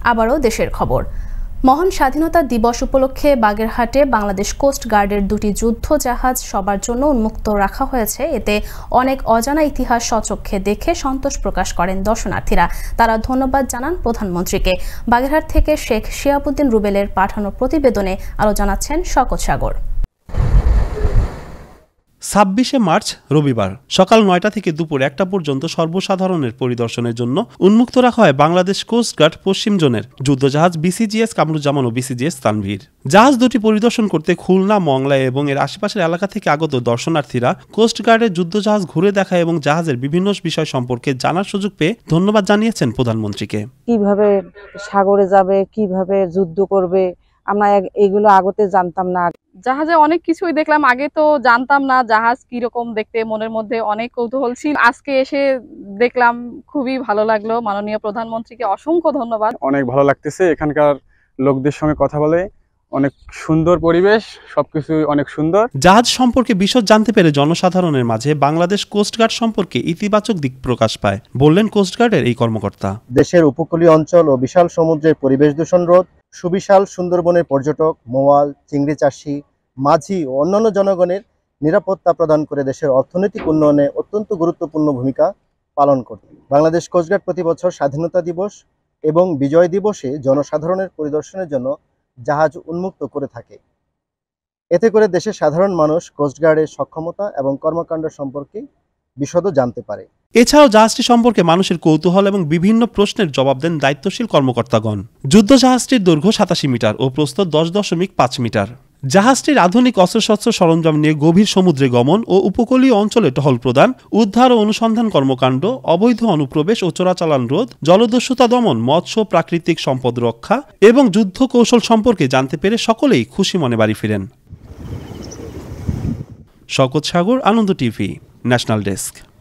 আবারও দেশের খবর। মহান স্বাধীনতা দিবস উপলক্ষে বাগেরহাটে বাংলাদেশ কোস্ট গার্ডের দুটি যুদ্ধ জাহাজ সবার জন্য উন্মুক্ত রাখা হয়েছে। এতে অনেক অজানা ইতিহাস স্বচক্ষে দেখে সন্তোষ প্রকাশ করেন দর্শনার্থীরা। তারা ধন্যবাদ জানান প্রধানমন্ত্রীকে। বাগেরহাট থেকে শেখ শিহাবুদ্দিন রুবেলের পাঠানো প্রতিবেদনে আরও জানাচ্ছেন শওকত সাগর। ২৬শে মার্চ রবিবার সকাল ৯টা থেকে দুপুর ১টা পর্যন্ত সর্বসাধারণের পরিদর্শনের জন্য উন্মুক্ত রাখা হয় বাংলাদেশ কোস্টগার্ড পশ্চিম জোনের যুদ্ধজাহাজ বিসিজিএস কামরুজ্জামান ও বিসিজিএস তানভীর। জাহাজ দুটি পরিদর্শন করতে খুলনা, মংলা এবং এর আশেপাশের এলাকা থেকে আগত দর্শনার্থীরা কোস্টগার্ডের যুদ্ধজাহাজ ঘুরে দেখা এবং জাহাজের বিভিন্ন বিষয় সম্পর্কে জানার সুযোগ পেয়ে ধন্যবাদ জানিয়েছেন প্রধানমন্ত্রীকে। কিভাবে সাগরে যাবে, কিভাবে যুদ্ধ করবে, আমরা এগুলো আগতে জানতাম না। জাহাজে অনেক কিছুই দেখলাম, আগে তো জানতাম না জাহাজ কিরকম দেখতে, মনের মধ্যে অনেক কৌতূহল ছিল। আজকে এসে দেখলাম, খুবই ভালো লাগলো। মাননীয় প্রধানমন্ত্রীকে অসংখ্য ধন্যবাদ। অনেক ভালো লাগতেছে, এখানকার লোকদের সঙ্গে কথা বলে। অনেক সুন্দর পরিবেশ, সবকিছু অনেক সুন্দর। জাহাজ সম্পর্কে বিশদ জানতে পেরে জনসাধারণের মাঝে বাংলাদেশ কোস্টগার্ড সম্পর্কে ইতিবাচক দিক প্রকাশ পায়, বললেন কোস্টগার্ডের এই কর্মকর্তা। দেশের উপকূলীয় অঞ্চল ও বিশাল সমুদ্রের পরিবেশ দূষণ রোধ, সুবিশাল সুন্দরবনের পর্যটক, মোয়াল, চিংড়ি চাষি, মাঝি ও অন্যান্য জনগণের নিরাপত্তা প্রদান করে দেশের অর্থনৈতিক উন্নয়নে অত্যন্ত গুরুত্বপূর্ণ ভূমিকা পালন করত। বাংলাদেশ কোস্টগার্ড প্রতি বছর স্বাধীনতা দিবস এবং বিজয় দিবসে জনসাধারণের পরিদর্শনের জন্য জাহাজ উন্মুক্ত করে থাকে। এতে করে দেশের সাধারণ মানুষ কোস্টগার্ডের সক্ষমতা এবং কর্মকাণ্ড সম্পর্কে বিশদ জানতে পারে। এছাড়াও জাহাজটি সম্পর্কে মানুষের কৌতূহল এবং বিভিন্ন প্রশ্নের জবাব দেন দায়িত্বশীল কর্মকর্তাগণ। যুদ্ধ জাহাজটির দৈর্ঘ্য ৮৭ মিটার ও প্রস্থ ১০.৫ মিটার। জাহাজটির আধুনিক অস্ত্রশস্ত্র সরঞ্জাম নিয়ে গভীর সমুদ্রে গমন ও উপকূলীয় অঞ্চলে টহল প্রদান, উদ্ধার ও অনুসন্ধান কর্মকাণ্ড, অবৈধ অনুপ্রবেশ ও চোরাচালান রোধ, জলদস্যুতা দমন, মৎস্য প্রাকৃতিক সম্পদ রক্ষা এবং যুদ্ধ কৌশল সম্পর্কে জানতে পেরে সকলেই খুশি মনে বাড়ি ফিরেন। Shawkat Sagar, Ananda TV, national desk.